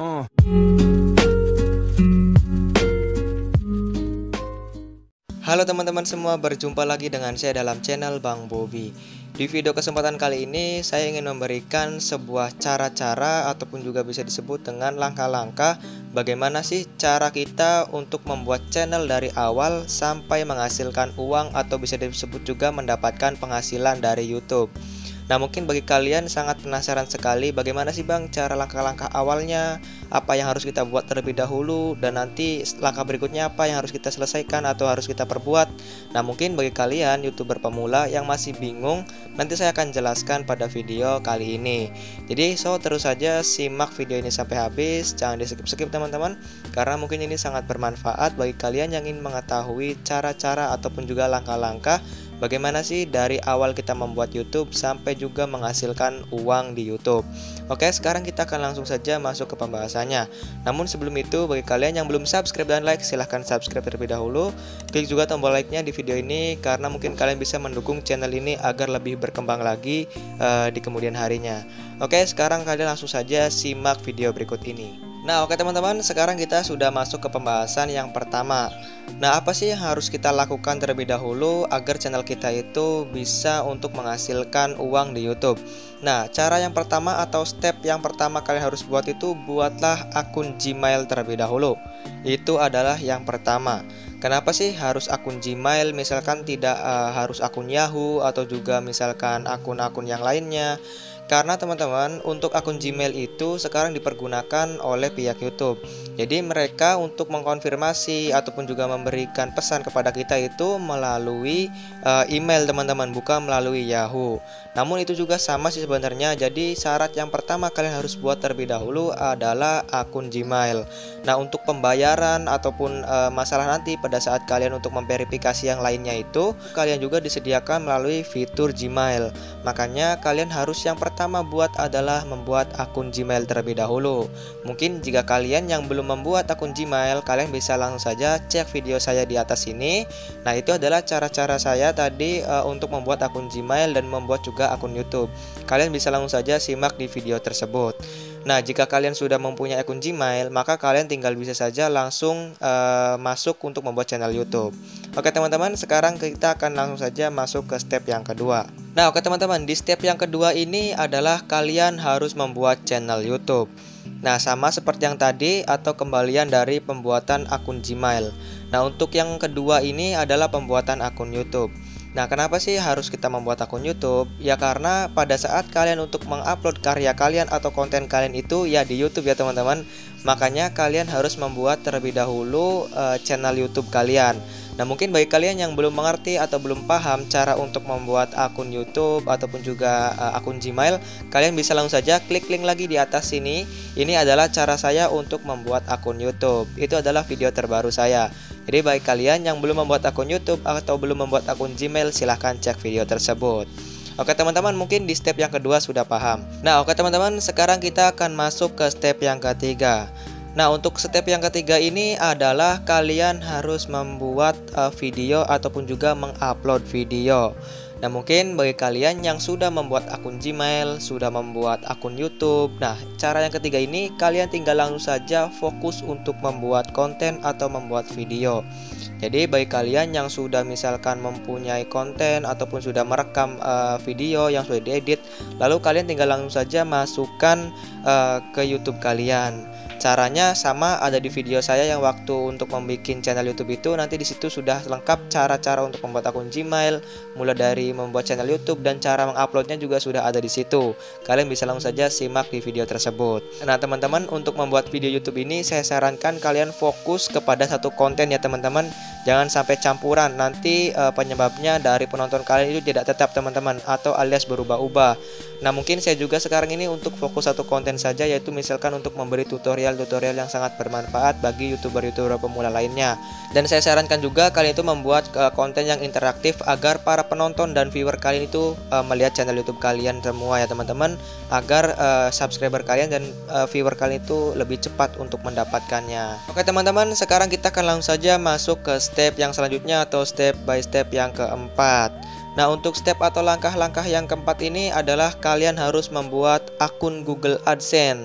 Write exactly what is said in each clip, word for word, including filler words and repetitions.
Uh. Halo teman-teman semua, berjumpa lagi dengan saya dalam channel Bang Bobi. Di video kesempatan kali ini saya ingin memberikan sebuah cara-cara ataupun juga bisa disebut dengan langkah-langkah bagaimana sih cara kita untuk membuat channel dari awal sampai menghasilkan uang atau bisa disebut juga mendapatkan penghasilan dari YouTube. Nah, mungkin bagi kalian sangat penasaran sekali bagaimana sih Bang cara langkah-langkah awalnya, apa yang harus kita buat terlebih dahulu, dan nanti langkah berikutnya apa yang harus kita selesaikan atau harus kita perbuat. Nah, mungkin bagi kalian YouTuber pemula yang masih bingung, nanti saya akan jelaskan pada video kali ini. Jadi, so terus saja simak video ini sampai habis, jangan di skip-skip teman-teman, karena mungkin ini sangat bermanfaat bagi kalian yang ingin mengetahui cara-cara ataupun juga langkah-langkah bagaimana sih dari awal kita membuat YouTube sampai juga menghasilkan uang di YouTube. Oke, sekarang kita akan langsung saja masuk ke pembahasannya. Namun sebelum itu, bagi kalian yang belum subscribe dan like, silahkan subscribe terlebih dahulu. Klik juga tombol like-nya di video ini, karena mungkin kalian bisa mendukung channel ini agar lebih berkembang lagi uh, di kemudian harinya. Oke, sekarang kalian langsung saja simak video berikut ini. Nah, oke teman-teman, sekarang kita sudah masuk ke pembahasan yang pertama. Nah, apa sih yang harus kita lakukan terlebih dahulu agar channel kita itu bisa untuk menghasilkan uang di YouTube? Nah, cara yang pertama atau step yang pertama kalian harus buat itu, buatlah akun Gmail terlebih dahulu. Itu adalah yang pertama. Kenapa sih harus akun Gmail? Misalkan tidak uh, harus akun Yahoo atau juga misalkan akun-akun yang lainnya. Karena teman-teman, untuk akun Gmail itu sekarang dipergunakan oleh pihak YouTube. Jadi mereka untuk mengkonfirmasi ataupun juga memberikan pesan kepada kita itu melalui uh, email teman-teman, bukan melalui Yahoo. Namun itu juga sama sih sebenarnya. Jadi syarat yang pertama kalian harus buat terlebih dahulu adalah akun Gmail. Nah, untuk pembayaran ataupun uh, masalah nanti pada saat kalian untuk memverifikasi yang lainnya itu, kalian juga disediakan melalui fitur Gmail. Makanya kalian harus yang pertama pertama buat adalah membuat akun Gmail terlebih dahulu. Mungkin jika kalian yang belum membuat akun Gmail, kalian bisa langsung saja cek video saya di atas ini. Nah, itu adalah cara-cara saya tadi uh, untuk membuat akun Gmail dan membuat juga akun YouTube. Kalian bisa langsung saja simak di video tersebut. Nah, jika kalian sudah mempunyai akun Gmail, maka kalian tinggal bisa saja langsung uh, masuk untuk membuat channel YouTube. Oke teman-teman, sekarang kita akan langsung saja masuk ke step yang kedua. Nah, oke teman-teman, di step yang kedua ini adalah kalian harus membuat channel YouTube. Nah, sama seperti yang tadi atau kembalian dari pembuatan akun Gmail. Nah, untuk yang kedua ini adalah pembuatan akun YouTube. Nah, kenapa sih harus kita membuat akun YouTube? Ya karena pada saat kalian untuk mengupload karya kalian atau konten kalian itu ya di YouTube ya teman-teman. Makanya kalian harus membuat terlebih dahulu uh, channel YouTube kalian. Nah, mungkin bagi kalian yang belum mengerti atau belum paham cara untuk membuat akun YouTube ataupun juga uh, akun Gmail, kalian bisa langsung saja klik link lagi di atas sini. Ini adalah cara saya untuk membuat akun YouTube. Itu adalah video terbaru saya. Jadi bagi kalian yang belum membuat akun YouTube atau belum membuat akun Gmail, silahkan cek video tersebut. Oke teman-teman, mungkin di step yang kedua sudah paham. Nah, oke teman-teman, sekarang kita akan masuk ke step yang ketiga. Nah, untuk step yang ketiga ini adalah kalian harus membuat uh, video ataupun juga mengupload video. Nah, mungkin bagi kalian yang sudah membuat akun Gmail, sudah membuat akun YouTube, nah cara yang ketiga ini kalian tinggal langsung saja fokus untuk membuat konten atau membuat video. Jadi bagi kalian yang sudah misalkan mempunyai konten ataupun sudah merekam uh, video yang sudah diedit, lalu kalian tinggal langsung saja masukkan uh, ke YouTube kalian. Caranya sama ada di video saya yang waktu untuk membuat channel YouTube itu, nanti di situ sudah lengkap cara-cara untuk membuat akun Gmail, mulai dari membuat channel YouTube dan cara menguploadnya juga sudah ada di situ. Kalian bisa langsung saja simak di video tersebut. Nah, teman-teman, untuk membuat video YouTube ini saya sarankan kalian fokus kepada satu konten ya teman-teman. Jangan sampai campuran, nanti uh, penyebabnya dari penonton kalian itu tidak tetap teman-teman, atau alias berubah-ubah. Nah, mungkin saya juga sekarang ini untuk fokus satu konten saja, yaitu misalkan untuk memberi tutorial-tutorial yang sangat bermanfaat bagi youtuber-youtuber pemula lainnya. Dan saya sarankan juga kalian itu membuat uh, konten yang interaktif agar para penonton dan viewer kalian itu uh, melihat channel YouTube kalian semua ya teman-teman, agar uh, subscriber kalian dan uh, viewer kalian itu lebih cepat untuk mendapatkannya. Oke teman-teman, sekarang kita akan langsung saja masuk ke step yang selanjutnya atau step by step yang keempat. Nah, untuk step atau langkah-langkah yang keempat ini adalah kalian harus membuat akun Google AdSense.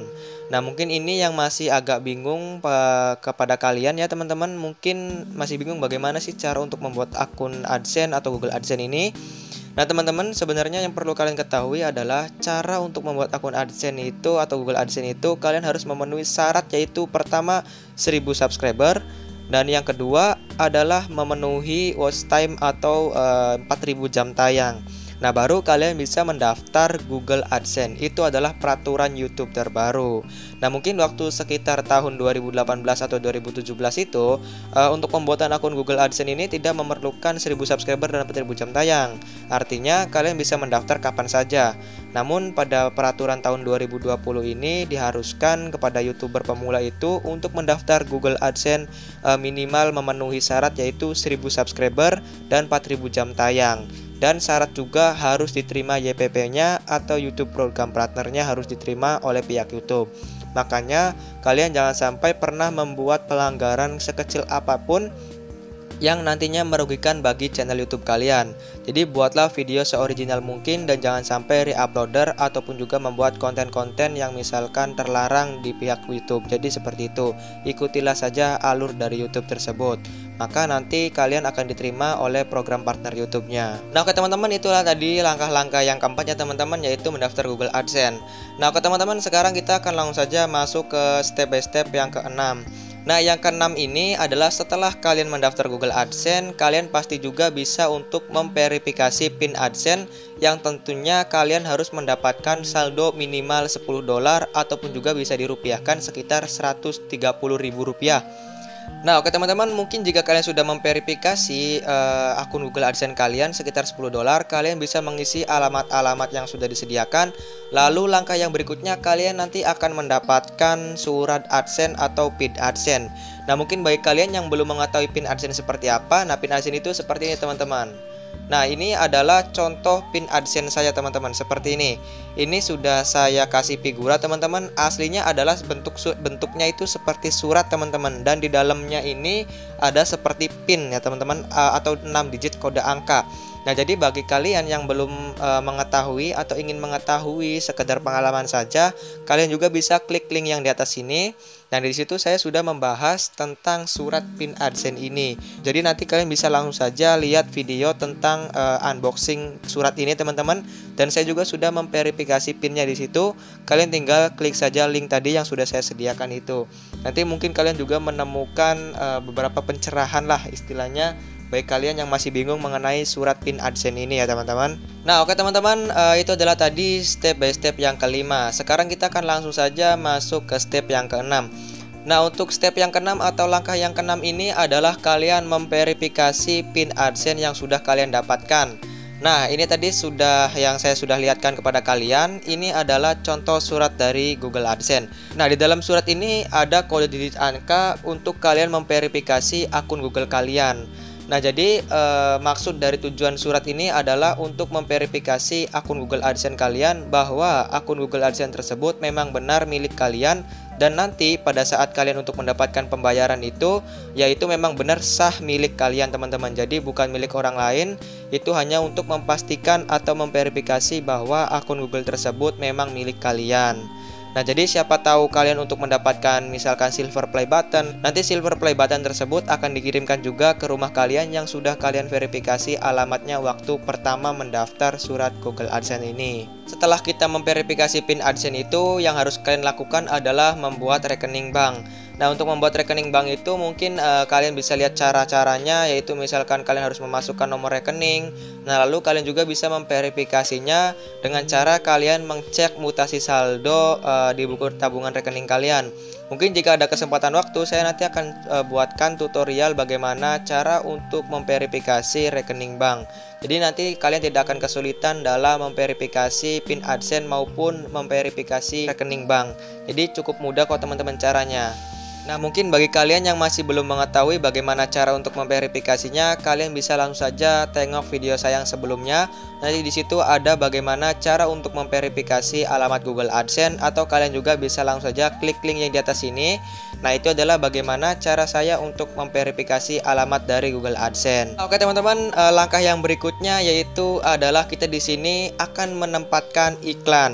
Nah, mungkin ini yang masih agak bingung uh, kepada kalian ya teman-teman. Mungkin masih bingung bagaimana sih cara untuk membuat akun AdSense atau Google AdSense ini. Nah, teman-teman, sebenarnya yang perlu kalian ketahui adalah cara untuk membuat akun AdSense itu atau Google AdSense itu kalian harus memenuhi syarat, yaitu pertama seribu subscriber, dan yang kedua adalah memenuhi watch time atau uh, empat ribu jam tayang. Nah, baru kalian bisa mendaftar Google AdSense. Itu adalah peraturan YouTube terbaru. Nah, mungkin waktu sekitar tahun dua ribu delapan belas atau dua ribu tujuh belas itu uh, untuk pembuatan akun Google AdSense ini tidak memerlukan seribu subscriber dan empat ribu jam tayang. Artinya kalian bisa mendaftar kapan saja. Namun pada peraturan tahun dua ribu dua puluh ini diharuskan kepada YouTuber pemula itu untuk mendaftar Google AdSense uh, minimal memenuhi syarat, yaitu seribu subscriber dan empat ribu jam tayang. Dan syarat juga harus diterima Y P P-nya atau YouTube Program Partnernya harus diterima oleh pihak YouTube. Makanya kalian jangan sampai pernah membuat pelanggaran sekecil apapun yang nantinya merugikan bagi channel YouTube kalian. Jadi buatlah video seoriginal mungkin dan jangan sampai re-uploader ataupun juga membuat konten-konten yang misalkan terlarang di pihak YouTube. Jadi seperti itu, ikutilah saja alur dari YouTube tersebut, maka nanti kalian akan diterima oleh program partner YouTube-nya. Nah, oke teman-teman, itulah tadi langkah-langkah yang keempat ya teman-teman, yaitu mendaftar Google AdSense. Nah, oke teman-teman, sekarang kita akan langsung saja masuk ke step by step yang keenam. Nah, yang keenam ini adalah setelah kalian mendaftar Google AdSense, kalian pasti juga bisa untuk memverifikasi PIN AdSense yang tentunya kalian harus mendapatkan saldo minimal sepuluh dolar ataupun juga bisa dirupiahkan sekitar seratus tiga puluh ribu rupiah. Nah, oke teman-teman, mungkin jika kalian sudah memverifikasi uh, akun Google AdSense kalian sekitar sepuluh dolar, kalian bisa mengisi alamat-alamat yang sudah disediakan. Lalu langkah yang berikutnya, kalian nanti akan mendapatkan surat AdSense atau PIN AdSense. Nah, mungkin bagi kalian yang belum mengetahui PIN AdSense seperti apa, nah PIN AdSense itu seperti ini teman-teman. Nah, ini adalah contoh PIN AdSense saya teman-teman, seperti ini. Ini sudah saya kasih figura teman-teman. Aslinya adalah bentuk bentuknya itu seperti surat teman-teman, dan di dalamnya ini ada seperti PIN ya teman-teman, atau enam digit kode angka. Nah, jadi bagi kalian yang belum uh, mengetahui atau ingin mengetahui sekedar pengalaman saja, kalian juga bisa klik link yang di atas sini. Dan di situ saya sudah membahas tentang surat PIN AdSense ini. Jadi nanti kalian bisa langsung saja lihat video tentang uh, unboxing surat ini teman-teman. Dan saya juga sudah memverifikasi PIN-nya di situ. Kalian tinggal klik saja link tadi yang sudah saya sediakan itu. Nanti mungkin kalian juga menemukan uh, beberapa pencerahan lah istilahnya, baik kalian yang masih bingung mengenai surat PIN AdSense ini ya teman-teman. Nah, oke teman-teman, uh, itu adalah tadi step by step yang kelima. Sekarang kita akan langsung saja masuk ke step yang keenam. Nah, untuk step yang keenam atau langkah yang keenam ini adalah kalian memverifikasi PIN AdSense yang sudah kalian dapatkan. Nah, ini tadi sudah yang saya sudah lihatkan kepada kalian. Ini adalah contoh surat dari Google AdSense. Nah, di dalam surat ini ada kode digit angka untuk kalian memverifikasi akun Google kalian. Nah, jadi e, maksud dari tujuan surat ini adalah untuk memverifikasi akun Google AdSense kalian bahwa akun Google AdSense tersebut memang benar milik kalian, dan nanti pada saat kalian untuk mendapatkan pembayaran itu, yaitu memang benar sah milik kalian teman-teman. Jadi bukan milik orang lain, itu hanya untuk memastikan atau memverifikasi bahwa akun Google tersebut memang milik kalian. Nah, jadi siapa tahu kalian untuk mendapatkan misalkan silver play button, nanti silver play button tersebut akan dikirimkan juga ke rumah kalian yang sudah kalian verifikasi alamatnya waktu pertama mendaftar surat Google AdSense ini. Setelah kita memverifikasi PIN AdSense itu, yang harus kalian lakukan adalah membuat rekening bank. Nah, untuk membuat rekening bank itu mungkin uh, kalian bisa lihat cara-caranya, yaitu misalkan kalian harus memasukkan nomor rekening. Nah, lalu kalian juga bisa memverifikasinya dengan cara kalian mengcek mutasi saldo uh, di buku tabungan rekening kalian. Mungkin jika ada kesempatan waktu, saya nanti akan uh, buatkan tutorial bagaimana cara untuk memverifikasi rekening bank. Jadi nanti kalian tidak akan kesulitan dalam memverifikasi PIN AdSense maupun memverifikasi rekening bank. Jadi cukup mudah kok teman-teman caranya. Nah, mungkin bagi kalian yang masih belum mengetahui bagaimana cara untuk memverifikasinya, kalian bisa langsung saja tengok video saya yang sebelumnya. Nanti di situ ada bagaimana cara untuk memverifikasi alamat Google AdSense, atau kalian juga bisa langsung saja klik link yang di atas sini. Nah, itu adalah bagaimana cara saya untuk memverifikasi alamat dari Google AdSense. Oke teman-teman, eh, langkah yang berikutnya yaitu adalah kita di sini akan menempatkan iklan.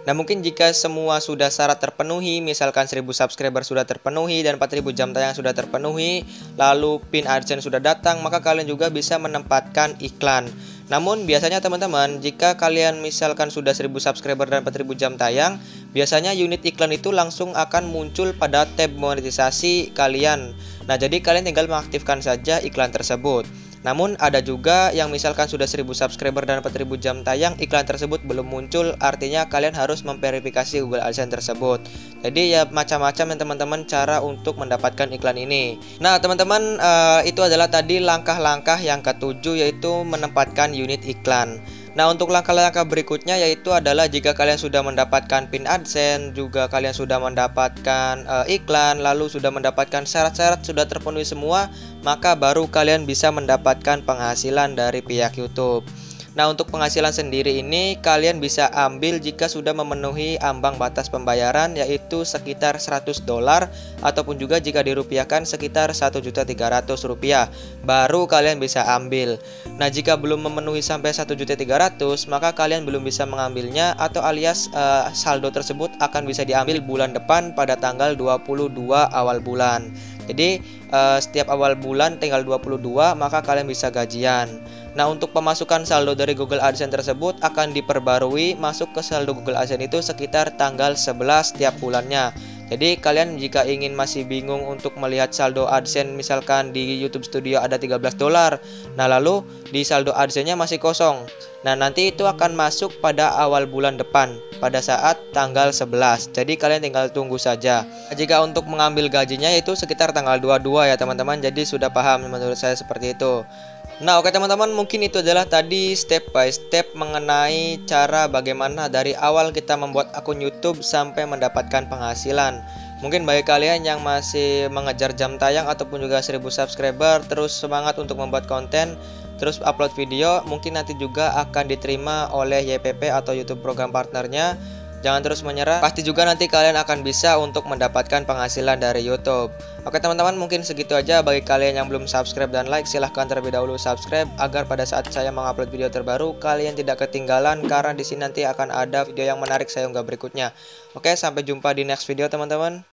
Nah, mungkin jika semua sudah syarat terpenuhi, misalkan seribu subscriber sudah terpenuhi dan empat ribu jam tayang sudah terpenuhi, lalu pin AdSense sudah datang, maka kalian juga bisa menempatkan iklan. Namun biasanya teman-teman, jika kalian misalkan sudah seribu subscriber dan empat ribu jam tayang, biasanya unit iklan itu langsung akan muncul pada tab monetisasi kalian. Nah, jadi kalian tinggal mengaktifkan saja iklan tersebut. Namun ada juga yang misalkan sudah seribu subscriber dan empat ribu jam tayang, iklan tersebut belum muncul, artinya kalian harus memverifikasi Google AdSense tersebut. Jadi ya macam-macam ya teman-teman cara untuk mendapatkan iklan ini. Nah teman-teman, uh, itu adalah tadi langkah-langkah yang ketujuh, yaitu menempatkan unit iklan. Nah, untuk langkah-langkah berikutnya yaitu adalah jika kalian sudah mendapatkan pin AdSense, juga kalian sudah mendapatkan uh, iklan, lalu sudah mendapatkan syarat-syarat sudah terpenuhi semua, maka baru kalian bisa mendapatkan penghasilan dari pihak YouTube. Nah, untuk penghasilan sendiri ini kalian bisa ambil jika sudah memenuhi ambang batas pembayaran, yaitu sekitar seratus dolar, ataupun juga jika dirupiahkan sekitar satu juta tiga ratus rupiah, baru kalian bisa ambil. Nah, jika belum memenuhi sampai satu juta tiga ratus, maka kalian belum bisa mengambilnya, atau alias uh, saldo tersebut akan bisa diambil bulan depan pada tanggal dua puluh dua awal bulan. Jadi uh, setiap awal bulan tanggal dua puluh dua maka kalian bisa gajian. Nah, untuk pemasukan saldo dari Google AdSense tersebut akan diperbarui masuk ke saldo Google AdSense itu sekitar tanggal sebelas setiap bulannya. Jadi kalian jika ingin masih bingung untuk melihat saldo AdSense, misalkan di YouTube Studio ada tiga belas dolar, nah lalu di saldo AdSense-nya masih kosong. Nah, nanti itu akan masuk pada awal bulan depan pada saat tanggal sebelas. Jadi kalian tinggal tunggu saja. Jika untuk mengambil gajinya itu sekitar tanggal dua puluh dua ya teman-teman. Jadi sudah paham menurut saya seperti itu. Nah, oke teman-teman, mungkin itu adalah tadi step by step mengenai cara bagaimana dari awal kita membuat akun YouTube sampai mendapatkan penghasilan. Mungkin bagi kalian yang masih mengejar jam tayang ataupun juga seribu subscriber, terus semangat untuk membuat konten, terus upload video, mungkin nanti juga akan diterima oleh Y P P atau YouTube Program Partnernya. Jangan terus menyerah, pasti juga nanti kalian akan bisa untuk mendapatkan penghasilan dari YouTube. Oke teman-teman, mungkin segitu aja. Bagi kalian yang belum subscribe dan like, silahkan terlebih dahulu subscribe agar pada saat saya mengupload video terbaru kalian tidak ketinggalan, karena di sini nanti akan ada video yang menarik saya unggah berikutnya. Oke, sampai jumpa di next video teman-teman.